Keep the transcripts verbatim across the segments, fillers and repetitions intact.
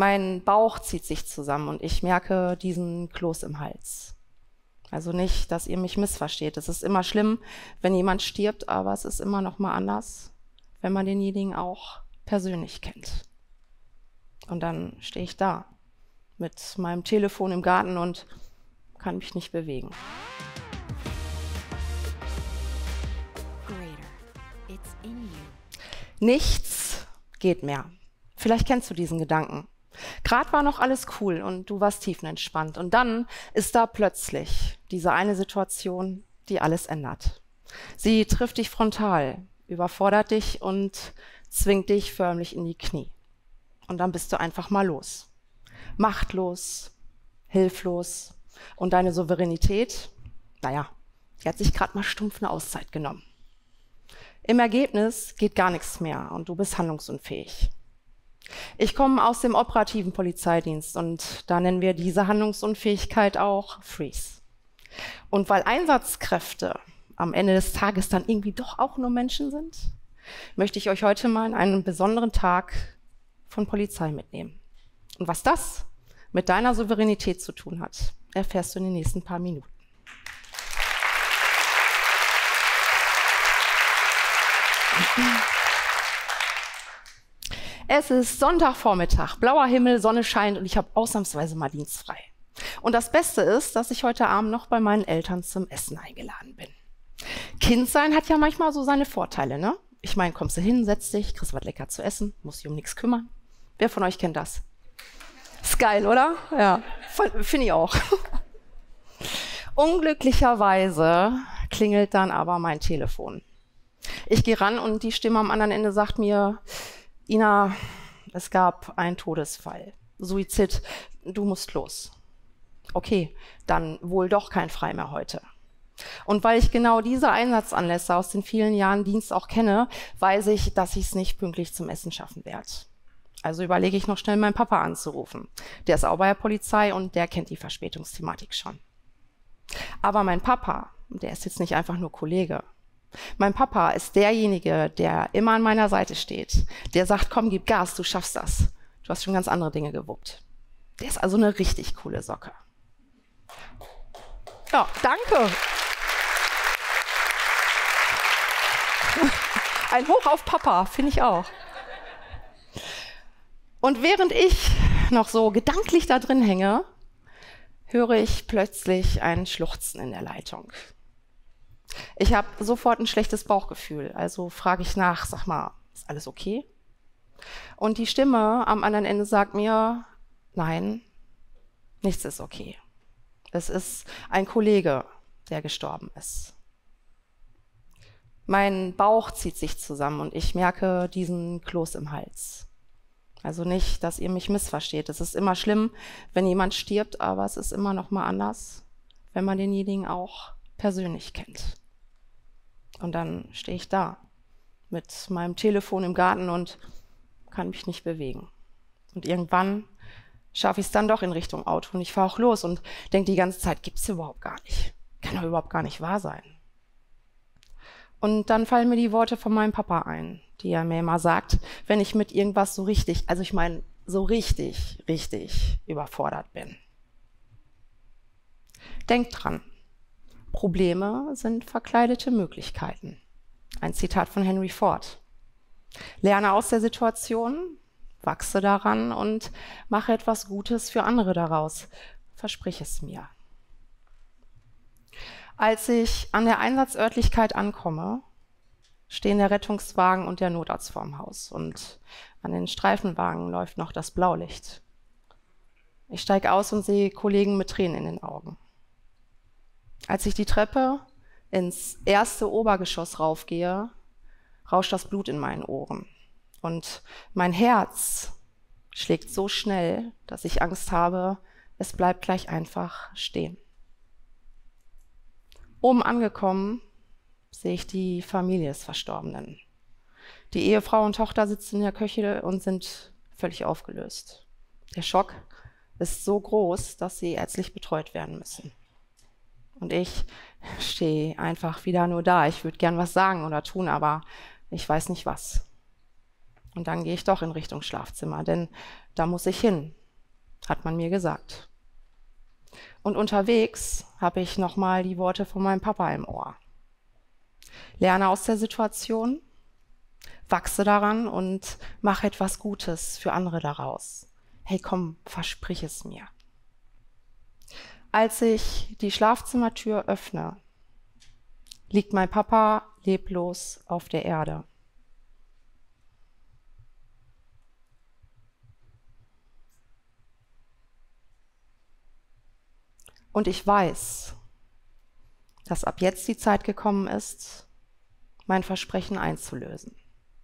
Mein Bauch zieht sich zusammen und ich merke diesen Kloß im Hals. Also nicht, dass ihr mich missversteht. Es ist immer schlimm, wenn jemand stirbt, aber es ist immer noch mal anders, wenn man denjenigen auch persönlich kennt. Und dann stehe ich da mit meinem Telefon im Garten und kann mich nicht bewegen. Nichts geht mehr. Vielleicht kennst du diesen Gedanken. Gerade war noch alles cool und du warst tiefenentspannt. Und dann ist da plötzlich diese eine Situation, die alles ändert. Sie trifft dich frontal, überfordert dich und zwingt dich förmlich in die Knie. Und dann bist du einfach mal los. Machtlos, hilflos. Und deine Souveränität, naja, die hat sich gerade mal stumpf eine Auszeit genommen. Im Ergebnis geht gar nichts mehr und du bist handlungsunfähig. Ich komme aus dem operativen Polizeidienst und da nennen wir diese Handlungsunfähigkeit auch Freeze. Und weil Einsatzkräfte am Ende des Tages dann irgendwie doch auch nur Menschen sind, möchte ich euch heute mal in einen besonderen Tag von Polizei mitnehmen. Und was das mit deiner Souveränität zu tun hat, erfährst du in den nächsten paar Minuten. Es ist Sonntagvormittag, blauer Himmel, Sonne scheint und ich habe ausnahmsweise mal dienstfrei. Und das Beste ist, dass ich heute Abend noch bei meinen Eltern zum Essen eingeladen bin. Kindsein hat ja manchmal so seine Vorteile, ne? Ich meine, kommst du hin, setzt dich, kriegst was lecker zu essen, musst dich um nichts kümmern. Wer von euch kennt das? Ist geil, oder? Ja, finde ich auch. Unglücklicherweise klingelt dann aber mein Telefon. Ich gehe ran und die Stimme am anderen Ende sagt mir, Ina, es gab einen Todesfall. Suizid, du musst los. Okay, dann wohl doch kein Frei mehr heute. Und weil ich genau diese Einsatzanlässe aus den vielen Jahren Dienst auch kenne, weiß ich, dass ich es nicht pünktlich zum Essen schaffen werde. Also überlege ich noch schnell, meinen Papa anzurufen. Der ist auch bei der Polizei und der kennt die Verspätungsthematik schon. Aber mein Papa, der ist jetzt nicht einfach nur Kollege. Mein Papa ist derjenige, der immer an meiner Seite steht. Der sagt, komm, gib Gas, du schaffst das. Du hast schon ganz andere Dinge gewuppt. Der ist also eine richtig coole Socke. Ja, danke. Ein Hoch auf Papa, finde ich auch. Und während ich noch so gedanklich da drin hänge, höre ich plötzlich ein Schluchzen in der Leitung. Ich habe sofort ein schlechtes Bauchgefühl, also frage ich nach, sag mal, ist alles okay? Und die Stimme am anderen Ende sagt mir, nein, nichts ist okay. Es ist ein Kollege, der gestorben ist. Mein Bauch zieht sich zusammen und ich merke diesen Kloß im Hals. Also nicht, dass ihr mich missversteht. Es ist immer schlimm, wenn jemand stirbt, aber es ist immer noch mal anders, wenn man denjenigen auch persönlich kennt. Und dann stehe ich da mit meinem Telefon im Garten und kann mich nicht bewegen. Und irgendwann schaffe ich es dann doch in Richtung Auto und ich fahre auch los und denke die ganze Zeit, gibt's überhaupt gar nicht. Kann doch überhaupt gar nicht wahr sein. Und dann fallen mir die Worte von meinem Papa ein, die er mir immer sagt, wenn ich mit irgendwas so richtig, also ich meine so richtig, richtig überfordert bin. Denkt dran. Probleme sind verkleidete Möglichkeiten. Ein Zitat von Henry Ford. Lerne aus der Situation, wachse daran und mache etwas Gutes für andere daraus. Versprich es mir. Als ich an der Einsatzörtlichkeit ankomme, stehen der Rettungswagen und der Notarzt vorm Haus und an den Streifenwagen läuft noch das Blaulicht. Ich steige aus und sehe Kollegen mit Tränen in den Augen. Als ich die Treppe ins erste Obergeschoss raufgehe, rauscht das Blut in meinen Ohren. Und mein Herz schlägt so schnell, dass ich Angst habe, es bleibt gleich einfach stehen. Oben angekommen sehe ich die Familie des Verstorbenen. Die Ehefrau und Tochter sitzen in der Küche und sind völlig aufgelöst. Der Schock ist so groß, dass sie ärztlich betreut werden müssen. Und ich stehe einfach wieder nur da. Ich würde gern was sagen oder tun, aber ich weiß nicht was. Und dann gehe ich doch in Richtung Schlafzimmer, denn da muss ich hin, hat man mir gesagt. Und unterwegs habe ich nochmal die Worte von meinem Papa im Ohr. Lerne aus der Situation, wachse daran und mache etwas Gutes für andere daraus. Hey, komm, versprich es mir. Als ich die Schlafzimmertür öffne, liegt mein Papa leblos auf der Erde. Und ich weiß, dass ab jetzt die Zeit gekommen ist, mein Versprechen einzulösen.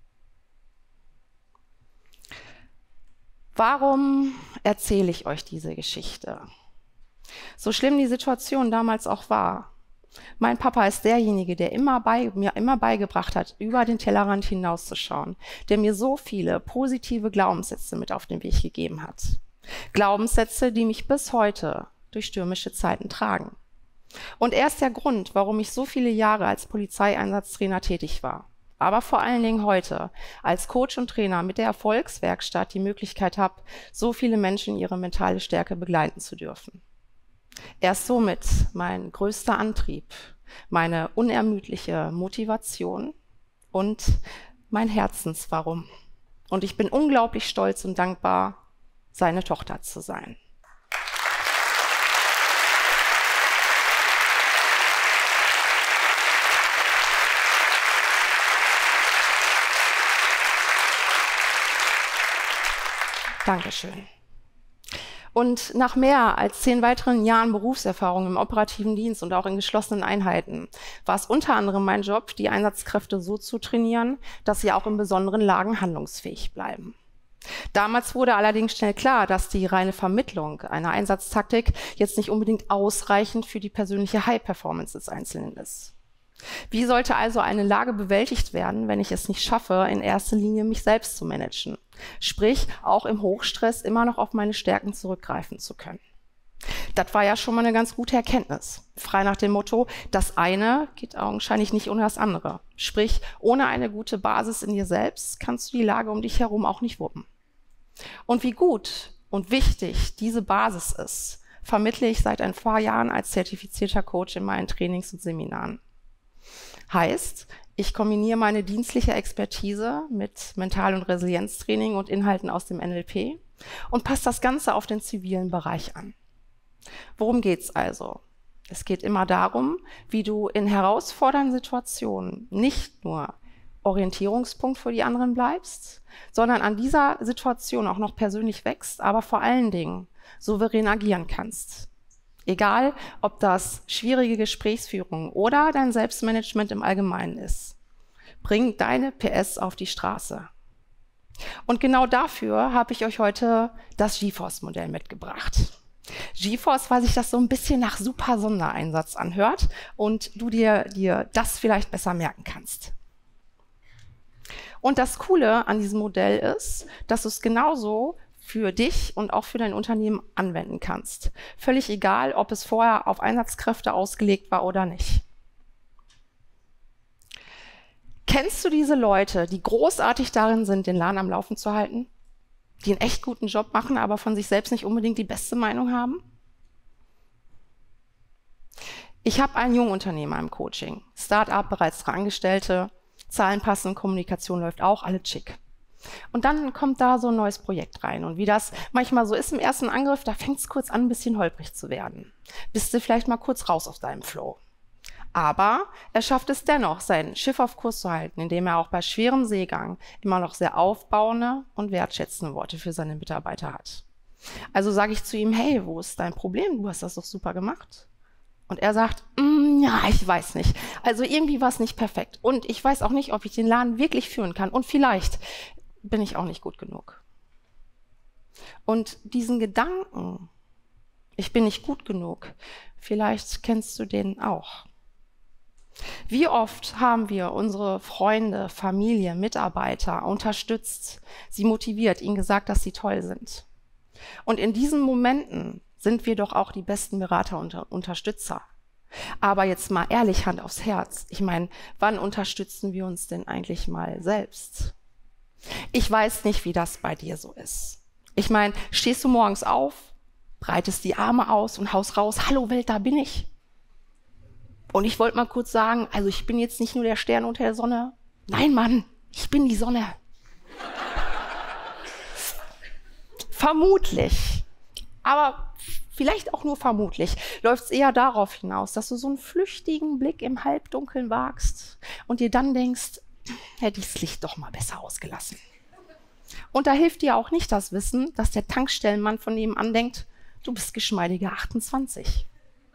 Warum erzähle ich euch diese Geschichte? So schlimm die Situation damals auch war. Mein Papa ist derjenige, der immer bei, mir immer beigebracht hat, über den Tellerrand hinauszuschauen, der mir so viele positive Glaubenssätze mit auf den Weg gegeben hat. Glaubenssätze, die mich bis heute durch stürmische Zeiten tragen. Und er ist der Grund, warum ich so viele Jahre als Polizeieinsatztrainer tätig war. Aber vor allen Dingen heute als Coach und Trainer mit der Erfolgswerkstatt die Möglichkeit habe, so viele Menschen ihre mentale Stärke begleiten zu dürfen. Er ist somit mein größter Antrieb, meine unermüdliche Motivation und mein Herzenswarum. Und ich bin unglaublich stolz und dankbar, seine Tochter zu sein. Dankeschön. Und nach mehr als zehn weiteren Jahren Berufserfahrung im operativen Dienst und auch in geschlossenen Einheiten war es unter anderem mein Job, die Einsatzkräfte so zu trainieren, dass sie auch in besonderen Lagen handlungsfähig bleiben. Damals wurde allerdings schnell klar, dass die reine Vermittlung einer Einsatztaktik jetzt nicht unbedingt ausreichend für die persönliche High-Performance des Einzelnen ist. Wie sollte also eine Lage bewältigt werden, wenn ich es nicht schaffe, in erster Linie mich selbst zu managen? Sprich, auch im Hochstress immer noch auf meine Stärken zurückgreifen zu können. Das war ja schon mal eine ganz gute Erkenntnis. Frei nach dem Motto, das eine geht augenscheinlich nicht ohne das andere. Sprich, ohne eine gute Basis in dir selbst kannst du die Lage um dich herum auch nicht wuppen. Und wie gut und wichtig diese Basis ist, vermittle ich seit ein paar Jahren als zertifizierter Coach in meinen Trainings und Seminaren. Heißt, ich kombiniere meine dienstliche Expertise mit Mental- und Resilienztraining und Inhalten aus dem N L P und passe das Ganze auf den zivilen Bereich an. Worum geht's also? Es geht immer darum, wie du in herausfordernden Situationen nicht nur Orientierungspunkt für die anderen bleibst, sondern an dieser Situation auch noch persönlich wächst, aber vor allen Dingen souverän agieren kannst. Egal, ob das schwierige Gesprächsführung oder dein Selbstmanagement im Allgemeinen ist. Bring deine P S auf die Straße. Und genau dafür habe ich euch heute das GeForce-Modell mitgebracht. GeForce, weil sich das so ein bisschen nach super Sondereinsatz anhört und du dir, dir das vielleicht besser merken kannst. Und das Coole an diesem Modell ist, dass du es genauso für dich und auch für dein Unternehmen anwenden kannst. Völlig egal, ob es vorher auf Einsatzkräfte ausgelegt war oder nicht. Kennst du diese Leute, die großartig darin sind, den Laden am Laufen zu halten? Die einen echt guten Job machen, aber von sich selbst nicht unbedingt die beste Meinung haben? Ich habe einen Jungunternehmer im Coaching. Start-up, bereits drei Angestellte, Zahlen passen, Kommunikation läuft auch, alle schick. Und dann kommt da so ein neues Projekt rein. Und wie das manchmal so ist im ersten Angriff, da fängt es kurz an, ein bisschen holprig zu werden. Bist du vielleicht mal kurz raus aus deinem Flow. Aber er schafft es dennoch, sein Schiff auf Kurs zu halten, indem er auch bei schwerem Seegang immer noch sehr aufbauende und wertschätzende Worte für seine Mitarbeiter hat. Also sage ich zu ihm, hey, wo ist dein Problem? Du hast das doch super gemacht. Und er sagt, mm, ja, ich weiß nicht. Also irgendwie war es nicht perfekt. Und ich weiß auch nicht, ob ich den Laden wirklich führen kann. Und vielleicht bin ich auch nicht gut genug. Und diesen Gedanken, ich bin nicht gut genug, vielleicht kennst du den auch. Wie oft haben wir unsere Freunde, Familie, Mitarbeiter unterstützt, sie motiviert, ihnen gesagt, dass sie toll sind. Und in diesen Momenten sind wir doch auch die besten Berater und Unterstützer. Aber jetzt mal ehrlich, Hand aufs Herz. Ich meine, wann unterstützen wir uns denn eigentlich mal selbst? Ich weiß nicht, wie das bei dir so ist. Ich meine, stehst du morgens auf, breitest die Arme aus und haust raus, hallo Welt, da bin ich. Und ich wollte mal kurz sagen, also ich bin jetzt nicht nur der Stern unter der Sonne. Nein, Mann, ich bin die Sonne. Vermutlich, aber vielleicht auch nur vermutlich, läuft es eher darauf hinaus, dass du so einen flüchtigen Blick im Halbdunkeln wagst und dir dann denkst, hätte ich das Licht doch mal besser ausgelassen. Und da hilft dir auch nicht das Wissen, dass der Tankstellenmann von nebenan denkt, du bist geschmeidige achtundzwanzig.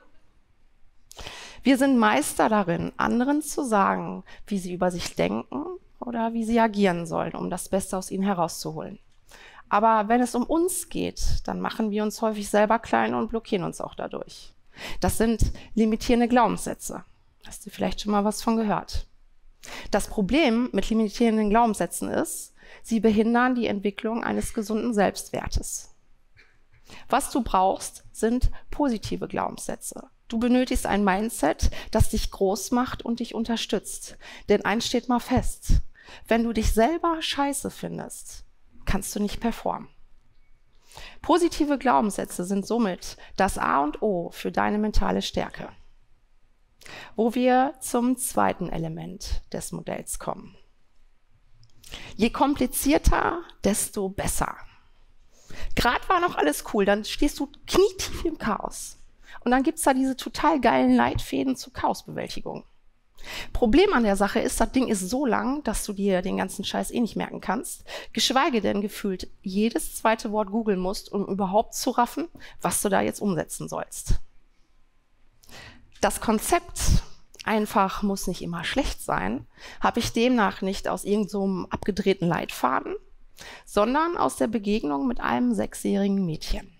Wir sind Meister darin, anderen zu sagen, wie sie über sich denken oder wie sie agieren sollen, um das Beste aus ihnen herauszuholen. Aber wenn es um uns geht, dann machen wir uns häufig selber klein und blockieren uns auch dadurch. Das sind limitierende Glaubenssätze. Hast du vielleicht schon mal was von gehört? Das Problem mit limitierenden Glaubenssätzen ist, sie behindern die Entwicklung eines gesunden Selbstwertes. Was du brauchst, sind positive Glaubenssätze. Du benötigst ein Mindset, das dich groß macht und dich unterstützt. Denn eins steht mal fest, wenn du dich selber scheiße findest, kannst du nicht performen. Positive Glaubenssätze sind somit das A und O für deine mentale Stärke. Wo wir zum zweiten Element des Modells kommen. Je komplizierter, desto besser. Gerade war noch alles cool, dann stehst du knietief im Chaos. Und dann gibt es da diese total geilen Leitfäden zur Chaosbewältigung. Problem an der Sache ist, das Ding ist so lang, dass du dir den ganzen Scheiß eh nicht merken kannst, geschweige denn gefühlt jedes zweite Wort googeln musst, um überhaupt zu raffen, was du da jetzt umsetzen sollst. Das Konzept einfach muss nicht immer schlecht sein, habe ich demnach nicht aus irgend so einem abgedrehten Leitfaden, sondern aus der Begegnung mit einem sechsjährigen Mädchen.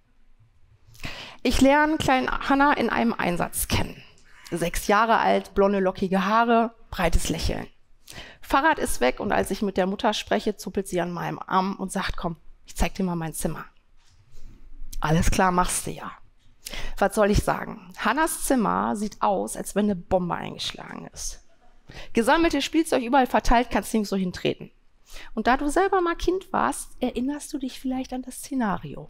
Ich lerne kleine Hannah in einem Einsatz kennen. Sechs Jahre alt, blonde, lockige Haare, breites Lächeln. Fahrrad ist weg und als ich mit der Mutter spreche, zuppelt sie an meinem Arm und sagt, komm, ich zeig dir mal mein Zimmer. Alles klar, machst du ja. Was soll ich sagen? Hannas Zimmer sieht aus, als wenn eine Bombe eingeschlagen ist. Gesammelte Spielzeug überall verteilt, kannst du nirgendwo hintreten. Und da du selber mal Kind warst, erinnerst du dich vielleicht an das Szenario.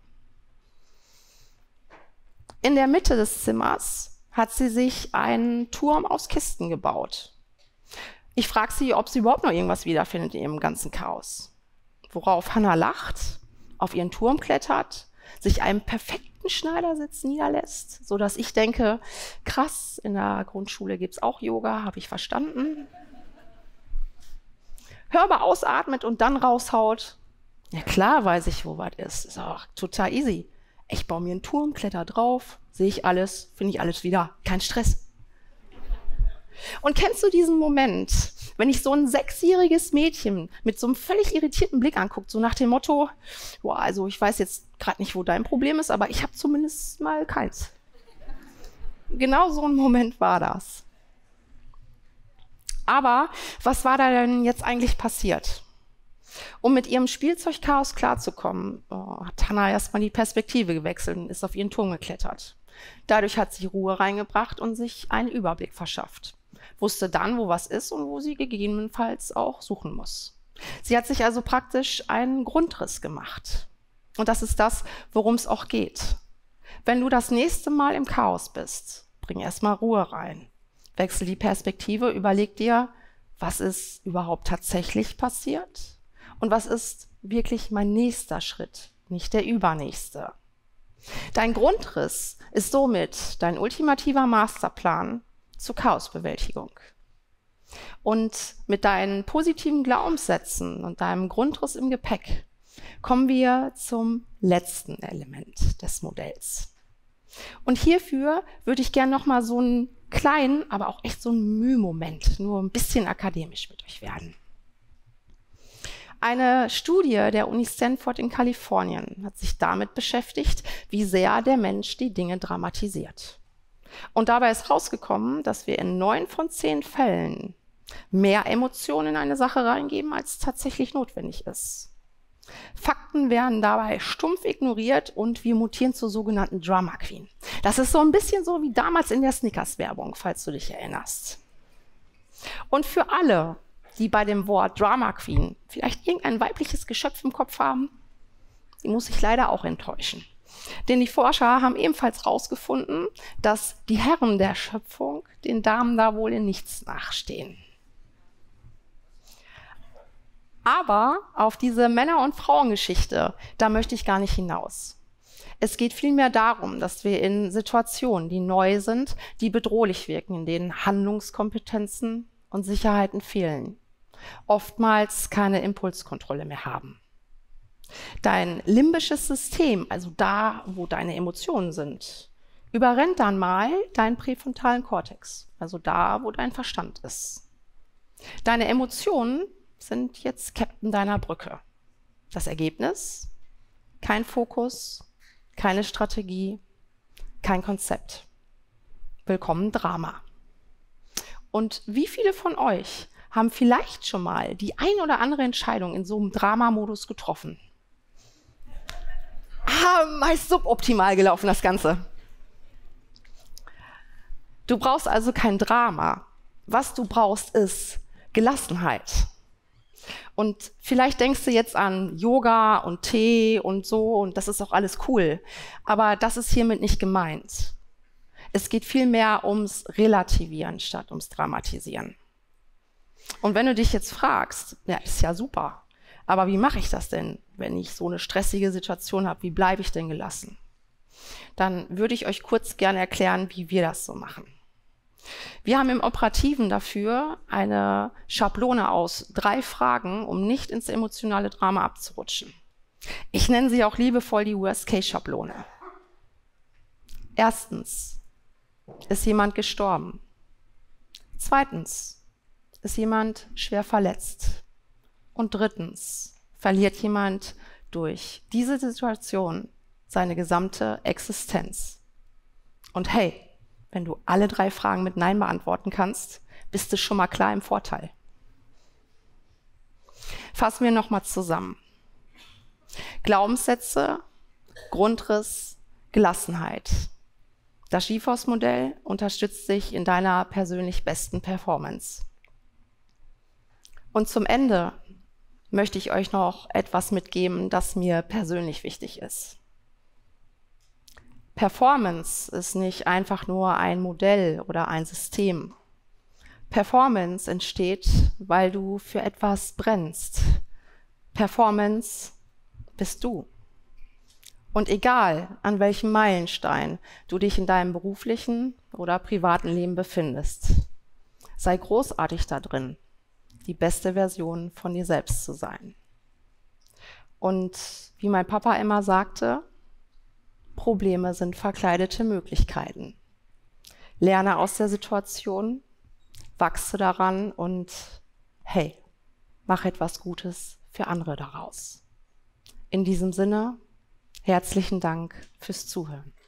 In der Mitte des Zimmers hat sie sich einen Turm aus Kisten gebaut. Ich frage sie, ob sie überhaupt noch irgendwas wiederfindet in ihrem ganzen Chaos. Worauf Hannah lacht, auf ihren Turm klettert, sich einen perfekten Schneidersitz niederlässt, sodass ich denke, krass, in der Grundschule gibt es auch Yoga, habe ich verstanden. Hörbar ausatmet und dann raushaut. Ja klar weiß ich, wo was ist. Ist auch total easy. Ich baue mir einen Turm, kletter drauf, sehe ich alles, finde ich alles wieder. Kein Stress. Und kennst du diesen Moment, wenn ich so ein sechsjähriges Mädchen mit so einem völlig irritierten Blick anguckt, so nach dem Motto, boah, also ich weiß jetzt gerade nicht, wo dein Problem ist, aber ich habe zumindest mal keins. Genau so ein Moment war das. Aber was war da denn jetzt eigentlich passiert? Um mit ihrem Spielzeugchaos klarzukommen, oh, hat Hannah erstmal die Perspektive gewechselt und ist auf ihren Turm geklettert. Dadurch hat sie Ruhe reingebracht und sich einen Überblick verschafft. Wusste dann, wo was ist und wo sie gegebenenfalls auch suchen muss. Sie hat sich also praktisch einen Grundriss gemacht. Und das ist das, worum es auch geht. Wenn du das nächste Mal im Chaos bist, bring erstmal Ruhe rein. Wechsel die Perspektive, überleg dir, was ist überhaupt tatsächlich passiert? Und was ist wirklich mein nächster Schritt, nicht der übernächste? Dein Grundriss ist somit dein ultimativer Masterplan zur Chaosbewältigung. Und mit deinen positiven Glaubenssätzen und deinem Grundriss im Gepäck kommen wir zum letzten Element des Modells. Und hierfür würde ich gerne noch mal so einen kleinen, aber auch echt so einen Mühmoment, nur ein bisschen akademisch mit euch werden. Eine Studie der Uni Stanford in Kalifornien hat sich damit beschäftigt, wie sehr der Mensch die Dinge dramatisiert. Und dabei ist rausgekommen, dass wir in neun von zehn Fällen mehr Emotionen in eine Sache reingeben, als tatsächlich notwendig ist. Fakten werden dabei stumpf ignoriert und wir mutieren zur sogenannten Drama Queen. Das ist so ein bisschen so wie damals in der Snickers-Werbung, falls du dich erinnerst. Und für alle, die bei dem Wort Drama Queen vielleicht irgendein weibliches Geschöpf im Kopf haben, die muss ich leider auch enttäuschen. Denn die Forscher haben ebenfalls herausgefunden, dass die Herren der Schöpfung den Damen da wohl in nichts nachstehen. Aber auf diese Männer- und Frauengeschichte, da möchte ich gar nicht hinaus. Es geht vielmehr darum, dass wir in Situationen, die neu sind, die bedrohlich wirken, in denen Handlungskompetenzen und Sicherheiten fehlen, oftmals keine Impulskontrolle mehr haben. Dein limbisches System, also da, wo deine Emotionen sind, überrennt dann mal deinen präfrontalen Kortex, also da, wo dein Verstand ist. Deine Emotionen sind jetzt Captain deiner Brücke. Das Ergebnis? Kein Fokus, keine Strategie, kein Konzept. Willkommen Drama. Und wie viele von euch haben vielleicht schon mal die ein oder andere Entscheidung in so einem Drama-Modus getroffen? Ah, meist suboptimal gelaufen, das Ganze. Du brauchst also kein Drama. Was du brauchst, ist Gelassenheit. Und vielleicht denkst du jetzt an Yoga und Tee und so, und das ist auch alles cool. Aber das ist hiermit nicht gemeint. Es geht vielmehr ums Relativieren statt ums Dramatisieren. Und wenn du dich jetzt fragst, ja, ist ja super, aber wie mache ich das denn, wenn ich so eine stressige Situation habe? Wie bleibe ich denn gelassen? Dann würde ich euch kurz gerne erklären, wie wir das so machen. Wir haben im Operativen dafür eine Schablone aus drei Fragen, um nicht ins emotionale Drama abzurutschen. Ich nenne sie auch liebevoll die Worst-Case-Schablone. Erstens, ist jemand gestorben? Zweitens, ist jemand schwer verletzt? Und drittens, verliert jemand durch diese Situation seine gesamte Existenz? Und hey, wenn du alle drei Fragen mit Nein beantworten kannst, bist du schon mal klar im Vorteil. Fassen wir nochmal zusammen. Glaubenssätze, Grundriss, Gelassenheit. Das GeForce-Modell unterstützt dich in deiner persönlich besten Performance. Und zum Ende möchte ich euch noch etwas mitgeben, das mir persönlich wichtig ist. Performance ist nicht einfach nur ein Modell oder ein System. Performance entsteht, weil du für etwas brennst. Performance bist du. Und egal, an welchem Meilenstein du dich in deinem beruflichen oder privaten Leben befindest, sei großartig da drin, die beste Version von dir selbst zu sein. Und wie mein Papa immer sagte, Probleme sind verkleidete Möglichkeiten. Lerne aus der Situation, wachse daran und hey, mach etwas Gutes für andere daraus. In diesem Sinne, herzlichen Dank fürs Zuhören.